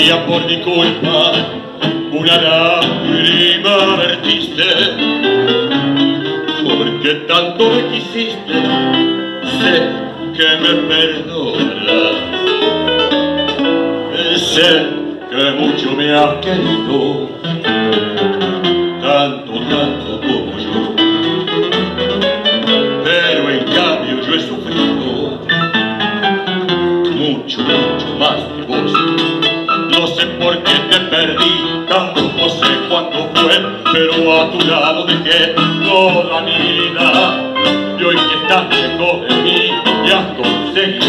día por mi culpa una lágrima vertiste, porque tanto me quisiste, sé que me perdonarás, sé que mucho me has querido, tanto como yo, pero en cambio yo he sufrido mucho más que vos. No sé por qué te perdí, tampoco sé cuándo fue, pero a tu lado dejé toda mi vida. Y hoy que estás lejos de mí, ya has conseguido